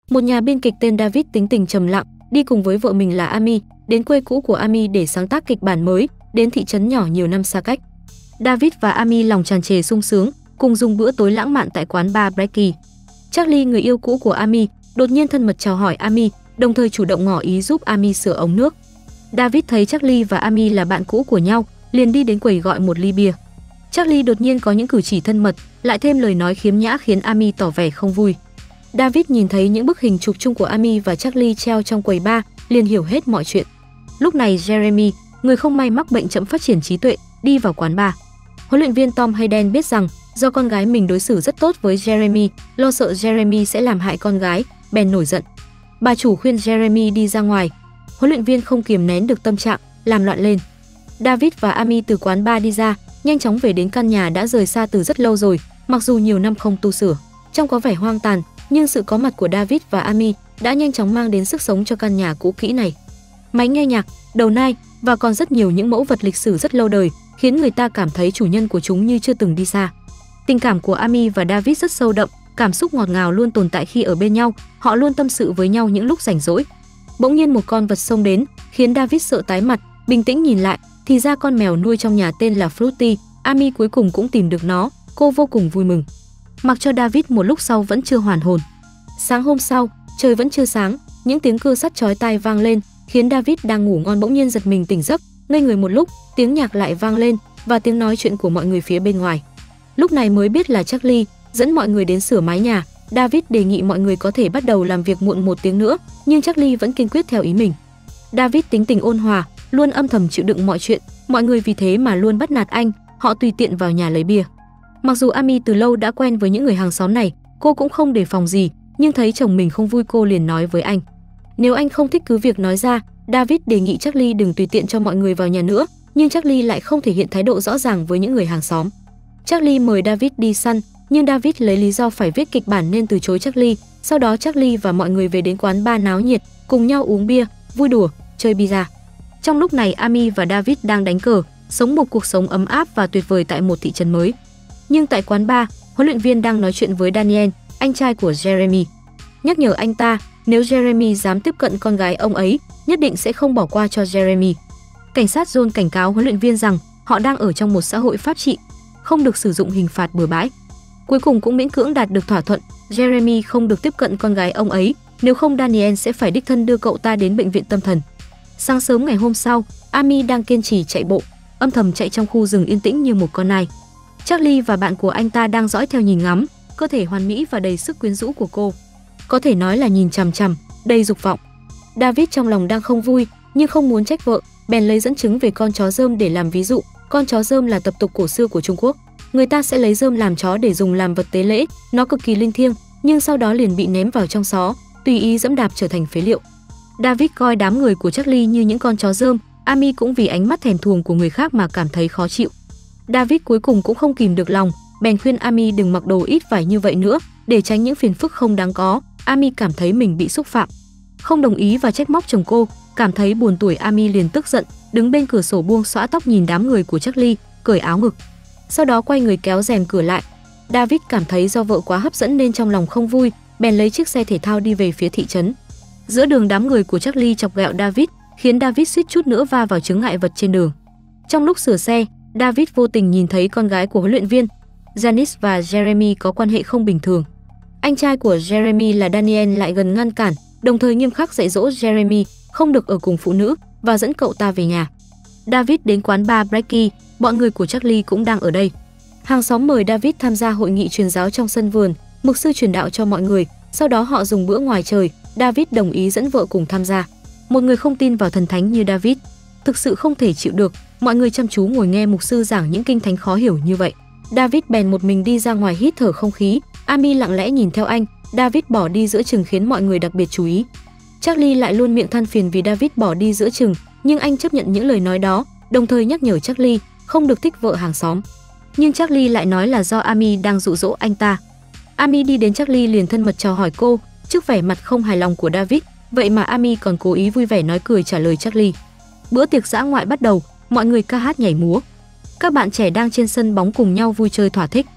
Một nhà biên kịch tên David tính tình trầm lặng, đi cùng với vợ mình là Amy, đến quê cũ của Amy để sáng tác kịch bản mới, đến thị trấn nhỏ nhiều năm xa cách. David và Amy lòng tràn trề sung sướng, cùng dùng bữa tối lãng mạn tại quán bar Brecky. Charlie, người yêu cũ của Amy, đột nhiên thân mật chào hỏi Amy, đồng thời chủ động ngỏ ý giúp Amy sửa ống nước. David thấy Charlie và Amy là bạn cũ của nhau, liền đi đến quầy gọi một ly bia. Charlie đột nhiên có những cử chỉ thân mật, lại thêm lời nói khiếm nhã khiến Amy tỏ vẻ không vui. David nhìn thấy những bức hình chụp chung của Amy và Charlie treo trong quầy bar, liền hiểu hết mọi chuyện. Lúc này Jeremy, người không may mắc bệnh chậm phát triển trí tuệ, đi vào quán bar. Huấn luyện viên Tom Hayden biết rằng do con gái mình đối xử rất tốt với Jeremy, lo sợ Jeremy sẽ làm hại con gái, bèn nổi giận. Bà chủ khuyên Jeremy đi ra ngoài. Huấn luyện viên không kiềm nén được tâm trạng, làm loạn lên. David và Amy từ quán bar đi ra, nhanh chóng về đến căn nhà đã rời xa từ rất lâu rồi, mặc dù nhiều năm không tu sửa, trông có vẻ hoang tàn, nhưng sự có mặt của David và Amy đã nhanh chóng mang đến sức sống cho căn nhà cũ kỹ này. Máy nghe nhạc, đầu nai và còn rất nhiều những mẫu vật lịch sử rất lâu đời, khiến người ta cảm thấy chủ nhân của chúng như chưa từng đi xa. Tình cảm của Amy và David rất sâu đậm, cảm xúc ngọt ngào luôn tồn tại khi ở bên nhau, họ luôn tâm sự với nhau những lúc rảnh rỗi. Bỗng nhiên một con vật xông đến, khiến David sợ tái mặt, bình tĩnh nhìn lại, thì ra con mèo nuôi trong nhà tên là Fruity. Amy cuối cùng cũng tìm được nó, cô vô cùng vui mừng. Mặc cho David một lúc sau vẫn chưa hoàn hồn. Sáng hôm sau, trời vẫn chưa sáng, những tiếng cưa sắt chói tai vang lên, khiến David đang ngủ ngon bỗng nhiên giật mình tỉnh giấc, ngây người một lúc, tiếng nhạc lại vang lên và tiếng nói chuyện của mọi người phía bên ngoài. Lúc này mới biết là Charlie dẫn mọi người đến sửa mái nhà. David đề nghị mọi người có thể bắt đầu làm việc muộn 1 tiếng nữa, nhưng Charlie vẫn kiên quyết theo ý mình. David tính tình ôn hòa, luôn âm thầm chịu đựng mọi chuyện, mọi người vì thế mà luôn bắt nạt anh, họ tùy tiện vào nhà lấy bia. Mặc dù Amy từ lâu đã quen với những người hàng xóm này, cô cũng không đề phòng gì, nhưng thấy chồng mình không vui cô liền nói với anh. Nếu anh không thích cứ việc nói ra. David đề nghị Charlie đừng tùy tiện cho mọi người vào nhà nữa, nhưng Charlie lại không thể hiện thái độ rõ ràng với những người hàng xóm. Charlie mời David đi săn, nhưng David lấy lý do phải viết kịch bản nên từ chối Charlie. Sau đó Charlie và mọi người về đến quán bar náo nhiệt, cùng nhau uống bia, vui đùa, chơi bida. Trong lúc này Amy và David đang đánh cờ, sống một cuộc sống ấm áp và tuyệt vời tại một thị trấn mới. Nhưng tại quán bar, huấn luyện viên đang nói chuyện với Daniel, anh trai của Jeremy, nhắc nhở anh ta nếu Jeremy dám tiếp cận con gái ông ấy, nhất định sẽ không bỏ qua cho Jeremy. Cảnh sát John cảnh cáo huấn luyện viên rằng họ đang ở trong một xã hội pháp trị, không được sử dụng hình phạt bừa bãi. Cuối cùng cũng miễn cưỡng đạt được thỏa thuận, Jeremy không được tiếp cận con gái ông ấy, nếu không Daniel sẽ phải đích thân đưa cậu ta đến bệnh viện tâm thần. Sáng sớm ngày hôm sau, Amy đang kiên trì chạy bộ, âm thầm chạy trong khu rừng yên tĩnh như một con nai. Charlie và bạn của anh ta đang dõi theo nhìn ngắm, cơ thể hoàn mỹ và đầy sức quyến rũ của cô. Có thể nói là nhìn chằm chằm, đầy dục vọng. David trong lòng đang không vui, nhưng không muốn trách vợ, bèn lấy dẫn chứng về con chó rơm để làm ví dụ. Con chó rơm là tập tục cổ xưa của Trung Quốc. Người ta sẽ lấy rơm làm chó để dùng làm vật tế lễ, nó cực kỳ linh thiêng, nhưng sau đó liền bị ném vào trong xó, tùy ý dẫm đạp trở thành phế liệu. David coi đám người của Charlie như những con chó rơm, Amy cũng vì ánh mắt thèm thuồng của người khác mà cảm thấy khó chịu. David cuối cùng cũng không kìm được lòng, bèn khuyên Amy đừng mặc đồ ít vải như vậy nữa, để tránh những phiền phức không đáng có. Amy cảm thấy mình bị xúc phạm, không đồng ý và trách móc chồng cô. Cảm thấy buồn tuổi, Amy liền tức giận, đứng bên cửa sổ buông xõa tóc nhìn đám người của Charlie, cởi áo ngực. Sau đó quay người kéo rèm cửa lại. David cảm thấy do vợ quá hấp dẫn nên trong lòng không vui, bèn lấy chiếc xe thể thao đi về phía thị trấn. Giữa đường đám người của Charlie chọc ghẹo David, khiến David suýt chút nữa va vào chướng ngại vật trên đường. Trong lúc sửa xe, David vô tình nhìn thấy con gái của huấn luyện viên, Janice và Jeremy có quan hệ không bình thường. Anh trai của Jeremy là Daniel lại gần ngăn cản, đồng thời nghiêm khắc dạy dỗ Jeremy không được ở cùng phụ nữ và dẫn cậu ta về nhà. David đến quán bar Brecky, bọn người của Charlie cũng đang ở đây. Hàng xóm mời David tham gia hội nghị truyền giáo trong sân vườn, mục sư truyền đạo cho mọi người, sau đó họ dùng bữa ngoài trời. David đồng ý dẫn vợ cùng tham gia. Một người không tin vào thần thánh như David thực sự không thể chịu được mọi người chăm chú ngồi nghe mục sư giảng những kinh thánh khó hiểu như vậy. David bèn một mình đi ra ngoài hít thở không khí. Amy lặng lẽ nhìn theo anh. David bỏ đi giữa chừng khiến mọi người đặc biệt chú ý. Charlie lại luôn miệng than phiền vì David bỏ đi giữa chừng, nhưng anh chấp nhận những lời nói đó, đồng thời nhắc nhở Charlie không được thích vợ hàng xóm. Nhưng Charlie lại nói là do Amy đang dụ dỗ anh ta. Amy đi đến Charlie liền thân mật chào hỏi cô, trước vẻ mặt không hài lòng của David, vậy mà Amy còn cố ý vui vẻ nói cười trả lời Charlie. Bữa tiệc dã ngoại bắt đầu, mọi người ca hát nhảy múa. Các bạn trẻ đang trên sân bóng cùng nhau vui chơi thỏa thích.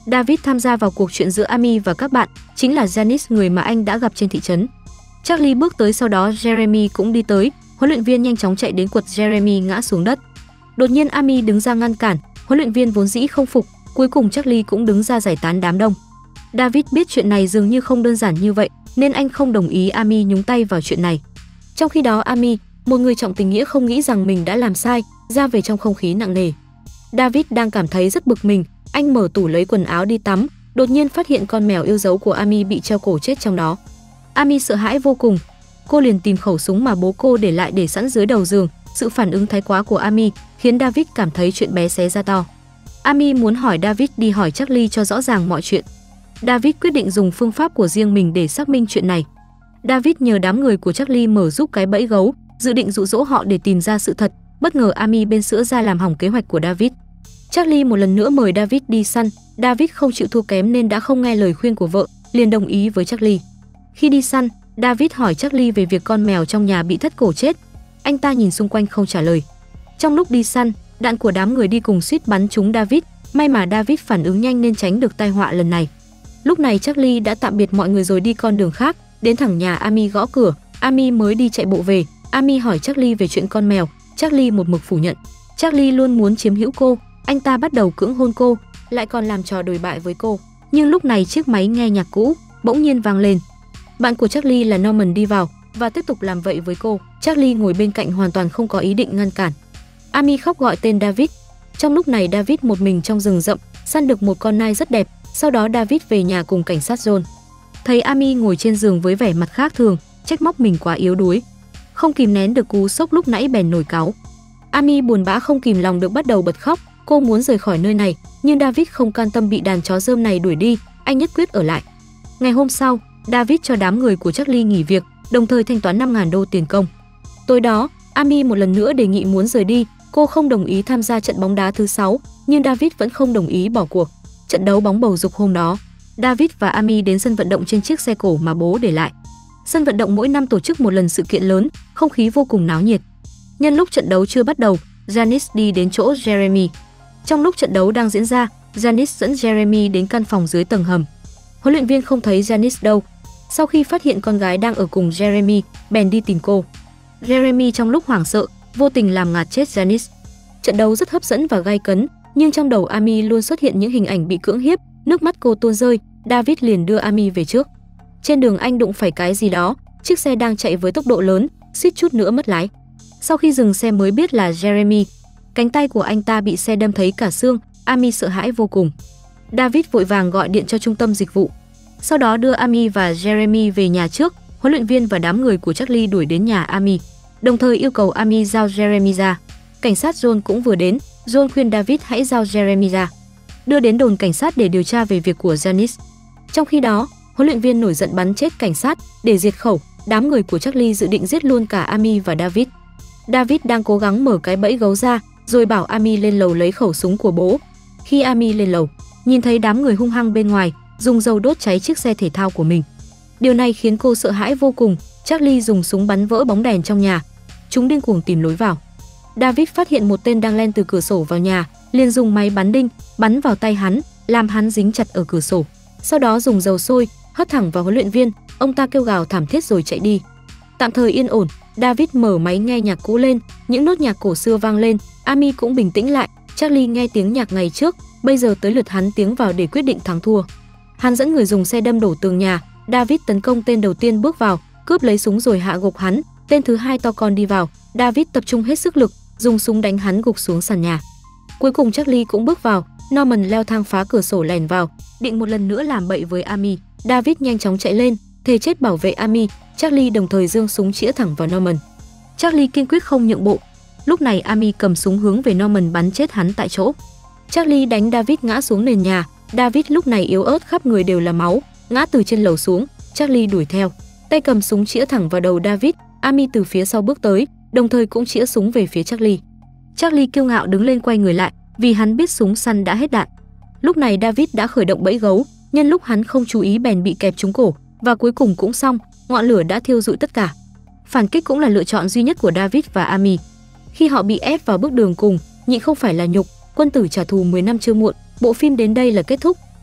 David tham gia vào cuộc chuyện giữa Amy và các bạn, chính là Janice, người mà anh đã gặp trên thị trấn. Charlie bước tới, sau đó Jeremy cũng đi tới. Huấn luyện viên nhanh chóng chạy đến quật Jeremy ngã xuống đất. Đột nhiên Amy đứng ra ngăn cản, huấn luyện viên vốn dĩ không phục, cuối cùng Charlie cũng đứng ra giải tán đám đông. David biết chuyện này dường như không đơn giản như vậy, nên anh không đồng ý Amy nhúng tay vào chuyện này. Trong khi đó Amy, một người trọng tình nghĩa, không nghĩ rằng mình đã làm sai, ra về trong không khí nặng nề. David đang cảm thấy rất bực mình, anh mở tủ lấy quần áo đi tắm, đột nhiên phát hiện con mèo yêu dấu của Amy bị treo cổ chết trong đó. Amy sợ hãi vô cùng, cô liền tìm khẩu súng mà bố cô để lại để sẵn dưới đầu giường. Sự phản ứng thái quá của Amy khiến David cảm thấy chuyện bé xé ra to. Amy muốn hỏi David đi hỏi Charlie cho rõ ràng mọi chuyện. David quyết định dùng phương pháp của riêng mình để xác minh chuyện này. David nhờ đám người của Charlie mở giúp cái bẫy gấu, dự định dụ dỗ họ để tìm ra sự thật. Bất ngờ Amy bên sữa ra làm hỏng kế hoạch của David. Charlie một lần nữa mời David đi săn. David không chịu thua kém nên đã không nghe lời khuyên của vợ, liền đồng ý với Charlie. Khi đi săn, David hỏi Charlie về việc con mèo trong nhà bị thất cổ chết. Anh ta nhìn xung quanh không trả lời. Trong lúc đi săn, đạn của đám người đi cùng suýt bắn trúng David, may mà David phản ứng nhanh nên tránh được tai họa lần này. Lúc này Charlie đã tạm biệt mọi người rồi đi con đường khác, đến thẳng nhà Amy gõ cửa. Amy mới đi chạy bộ về. Amy hỏi Charlie về chuyện con mèo, Charlie một mực phủ nhận. Charlie luôn muốn chiếm hữu cô, anh ta bắt đầu cưỡng hôn cô, lại còn làm trò đồi bại với cô. Nhưng lúc này chiếc máy nghe nhạc cũ bỗng nhiên vang lên. Bạn của Charlie là Norman đi vào và tiếp tục làm vậy với cô. Charlie ngồi bên cạnh hoàn toàn không có ý định ngăn cản. Amy khóc gọi tên David. Trong lúc này David một mình trong rừng rậm săn được một con nai rất đẹp. Sau đó David về nhà cùng cảnh sát John. Thấy Amy ngồi trên giường với vẻ mặt khác thường, trách móc mình quá yếu đuối, không kìm nén được cú sốc lúc nãy bèn nổi cáu. Amy buồn bã không kìm lòng được bắt đầu bật khóc. Cô muốn rời khỏi nơi này, nhưng David không can tâm bị đàn chó rơm này đuổi đi, anh nhất quyết ở lại. Ngày hôm sau, David cho đám người của Charlie nghỉ việc, đồng thời thanh toán 5.000 đô tiền công. Tối đó, Amy một lần nữa đề nghị muốn rời đi, cô không đồng ý tham gia trận bóng đá thứ 6, nhưng David vẫn không đồng ý bỏ cuộc. Trận đấu bóng bầu dục hôm đó, David và Amy đến sân vận động trên chiếc xe cổ mà bố để lại. Sân vận động mỗi năm tổ chức một lần sự kiện lớn, không khí vô cùng náo nhiệt. Nhân lúc trận đấu chưa bắt đầu, Janice đi đến chỗ Jeremy. Trong lúc trận đấu đang diễn ra, Janice dẫn Jeremy đến căn phòng dưới tầng hầm. Huấn luyện viên không thấy Janice đâu. Sau khi phát hiện con gái đang ở cùng Jeremy, bèn đi tìm cô. Jeremy trong lúc hoảng sợ, vô tình làm ngạt chết Janice. Trận đấu rất hấp dẫn và gay cấn, nhưng trong đầu Amy luôn xuất hiện những hình ảnh bị cưỡng hiếp, nước mắt cô tuôn rơi. David liền đưa Amy về trước. Trên đường anh đụng phải cái gì đó, chiếc xe đang chạy với tốc độ lớn, suýt chút nữa mất lái. Sau khi dừng xe mới biết là Jeremy. Cánh tay của anh ta bị xe đâm thấy cả xương, Amy sợ hãi vô cùng. David vội vàng gọi điện cho trung tâm dịch vụ. Sau đó đưa Amy và Jeremy về nhà trước. Huấn luyện viên và đám người của Charlie đuổi đến nhà Amy, đồng thời yêu cầu Amy giao Jeremy ra. Cảnh sát John cũng vừa đến, John khuyên David hãy giao Jeremy ra, đưa đến đồn cảnh sát để điều tra về việc của Janice. Trong khi đó, huấn luyện viên nổi giận bắn chết cảnh sát để diệt khẩu. Đám người của Charlie dự định giết luôn cả Amy và David. David đang cố gắng mở cái bẫy gấu ra, rồi bảo Amy lên lầu lấy khẩu súng của bố. Khi Amy lên lầu, nhìn thấy đám người hung hăng bên ngoài, dùng dầu đốt cháy chiếc xe thể thao của mình. Điều này khiến cô sợ hãi vô cùng. Charlie dùng súng bắn vỡ bóng đèn trong nhà. Chúng điên cuồng tìm lối vào. David phát hiện một tên đang len từ cửa sổ vào nhà, liền dùng máy bắn đinh bắn vào tay hắn, làm hắn dính chặt ở cửa sổ. Sau đó dùng dầu sôi hất thẳng vào huấn luyện viên, ông ta kêu gào thảm thiết rồi chạy đi. Tạm thời yên ổn, David mở máy nghe nhạc cũ lên, những nốt nhạc cổ xưa vang lên. Amy cũng bình tĩnh lại. Charlie nghe tiếng nhạc ngày trước, bây giờ tới lượt hắn tiến vào để quyết định thắng thua. Hắn dẫn người dùng xe đâm đổ tường nhà. David tấn công tên đầu tiên bước vào, cướp lấy súng rồi hạ gục hắn. Tên thứ hai to con đi vào, David tập trung hết sức lực, dùng súng đánh hắn gục xuống sàn nhà. Cuối cùng Charlie cũng bước vào, Norman leo thang phá cửa sổ lèn vào, định một lần nữa làm bậy với Amy. David nhanh chóng chạy lên, thề chết bảo vệ Amy. Charlie đồng thời giương súng chĩa thẳng vào Norman. Charlie kiên quyết không nhượng bộ. Lúc này Amy cầm súng hướng về Norman bắn chết hắn tại chỗ. Charlie đánh David ngã xuống nền nhà. David lúc này yếu ớt, khắp người đều là máu, ngã từ trên lầu xuống. Charlie đuổi theo, tay cầm súng chĩa thẳng vào đầu David. Amy từ phía sau bước tới, đồng thời cũng chĩa súng về phía Charlie. Charlie kiêu ngạo đứng lên quay người lại, vì hắn biết súng săn đã hết đạn. Lúc này David đã khởi động bẫy gấu, nhân lúc hắn không chú ý bèn bị kẹp trúng cổ, và cuối cùng cũng xong, ngọn lửa đã thiêu rụi tất cả. Phản kích cũng là lựa chọn duy nhất của David và Amy. Khi họ bị ép vào bước đường cùng, nhịn không phải là nhục, quân tử trả thù 10 năm chưa muộn. Bộ phim đến đây là kết thúc.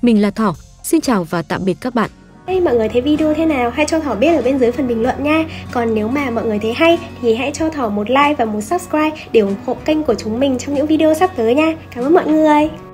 Mình là Thỏ, xin chào và tạm biệt các bạn. Hey, mọi người thấy video thế nào? Hãy cho Thỏ biết ở bên dưới phần bình luận nha. Còn nếu mà mọi người thấy hay thì hãy cho Thỏ một like và một subscribe để ủng hộ kênh của chúng mình trong những video sắp tới nha. Cảm ơn mọi người.